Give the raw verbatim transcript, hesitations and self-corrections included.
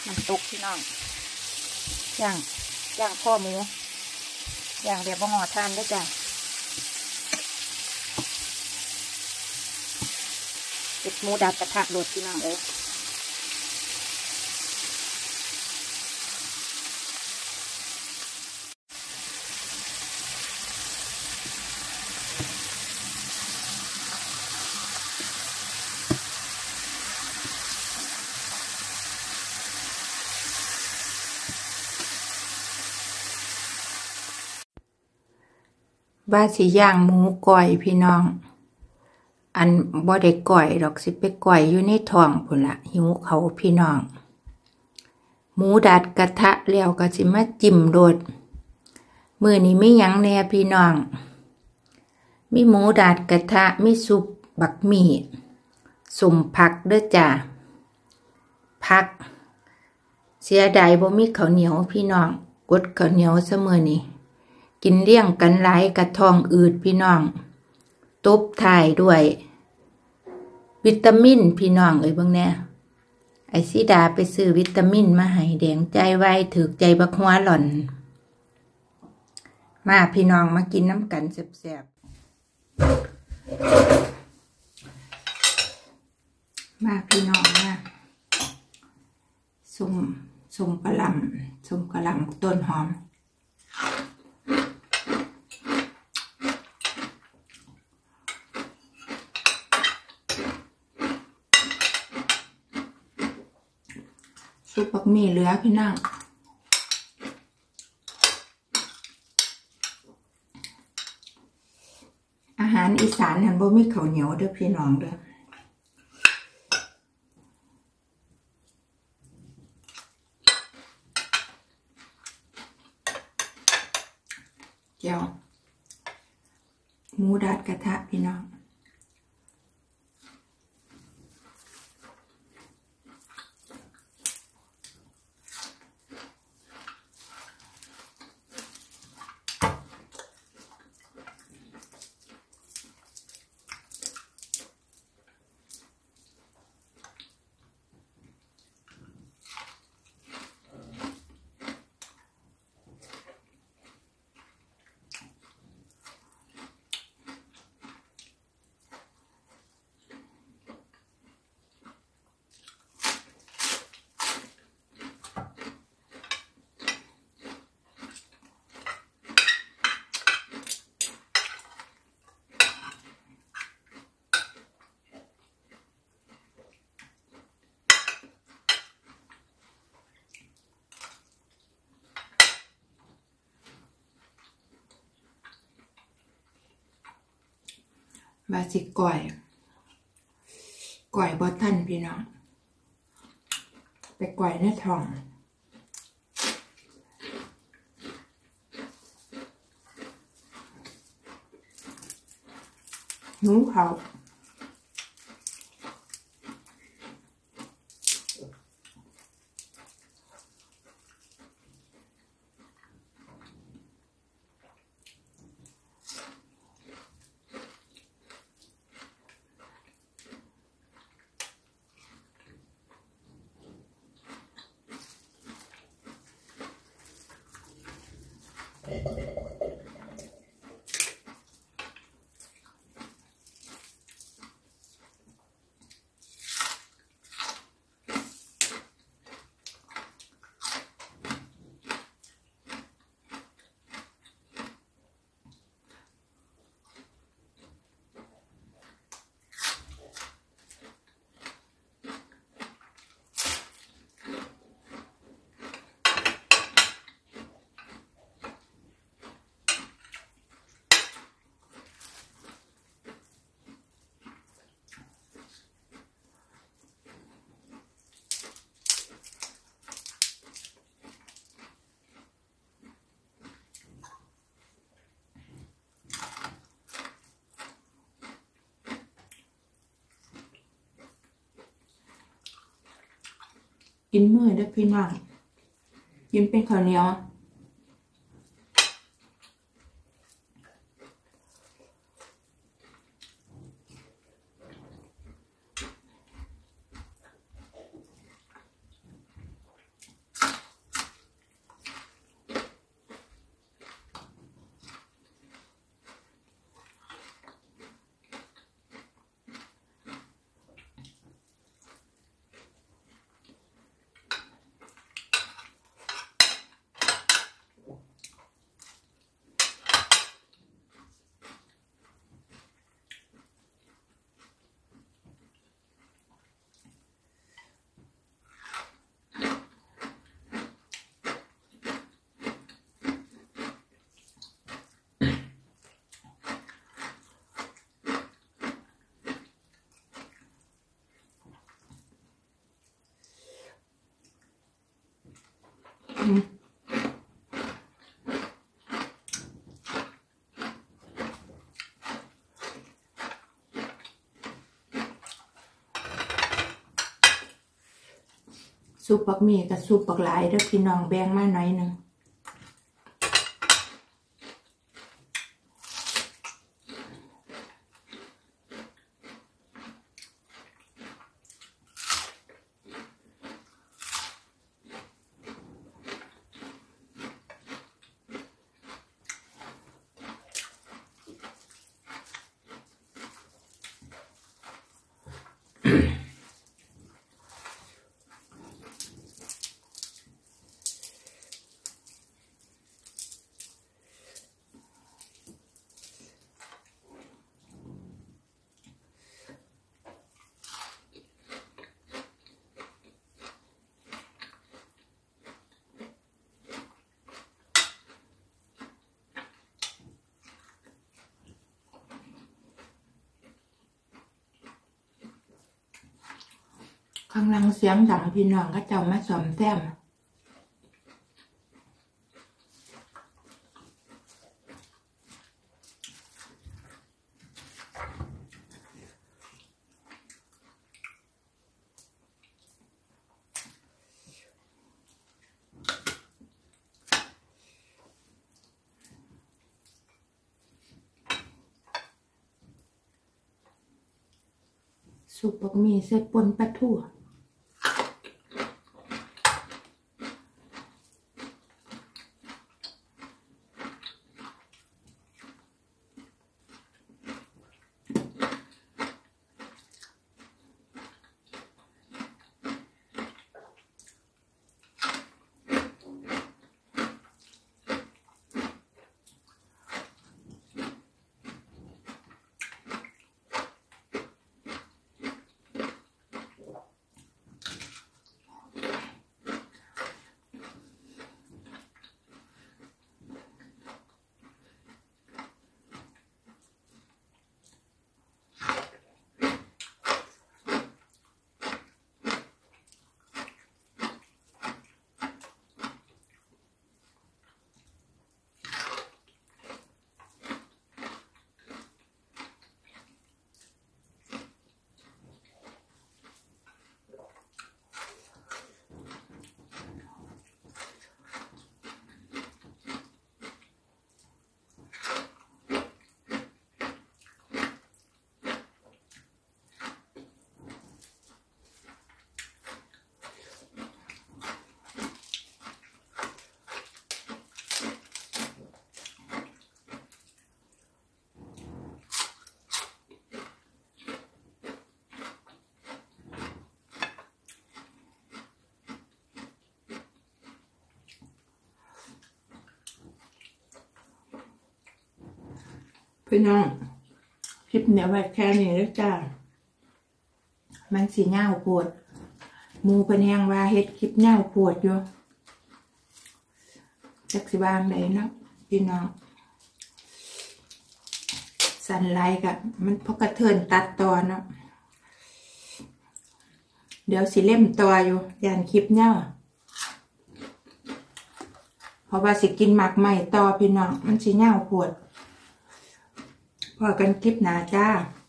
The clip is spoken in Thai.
น้ำตกพี่น้องย่างย่างข้อหมูย่างเรียบบ่งอทานได้จ้ะเก็บหมูดับกระทะโดดพี่น้องเอ้ยว่าสิย่างหมูก้อยพี่น้องอันบ่ได้ก้อยดอกสิไปก้อยอยู่ในท้องพุ่นละหิวเขาพี่น้องหมูดัดกระทะแล้วก็สิมาจิ้มโดดมื้อนี้มีหยังแน่พี่น้องมีหมูดัดกระทะมีซุปบักหมี่สุ่มผักเด้อจ้ะผักเสียดายบ่มีข้าวเหนียวพี่น้องกดข้าวเหนียวซะมื้อนี้กินเลี้ยงกันหลายกระท้องอืดพี่น้องตบท้ายด้วยวิตามินพี่น้องเอ้ยเบิ่งแน่ไอ้สีดาไปซื้อวิตามินมาให้แดงใจไว้ถึกใจบักหัวหล่อนมาพี่น้องมากินน้ำกันแซ่บๆมาพี่น้องมาส้มส้มกะหล่ำส้มกะหล่ำต้นหอมซุปบักหมี่เหลือพี่น้องอาหารอีสานหันบ่มีข้าวเหนียวเด้อพี่น้องเด้อเจียวหมูดัดกระทะพี่น้องบาสิก่อยก่อยบ่ทันพี่น้องไปก่อยในท้องหนูเขากินมื้อเด้อพี่น้องกินเป็นข้าวเหนียวซุปปักหมี่กับซุปปักหลายเด้อพี่น้องแบ่งมาหน่อยหนึ่งข้างหลังเสียงดังพี่น้องก็จะมาสอมแซมซุปบักหมี่ใส่ป่นปลาทูพี่น้องคลิปเนี่ยไว้แค่นี้แล้วจ้ามันสีเงาปวดมูเป็นแหงว่าเฮ็ดคลิปเงาปวดอยู่จักสิบางใดเนาะพี่น้องสันไลกับมันพกกระเทินตัดตอนเนาะเดี๋ยวสิเล่มตัวอยู่ยานคลิปเงาเพราะว่าสิกินหมักใหม่ต่อพี่น้องมันสีเงาปวดพอกันคลิปหนาจ้า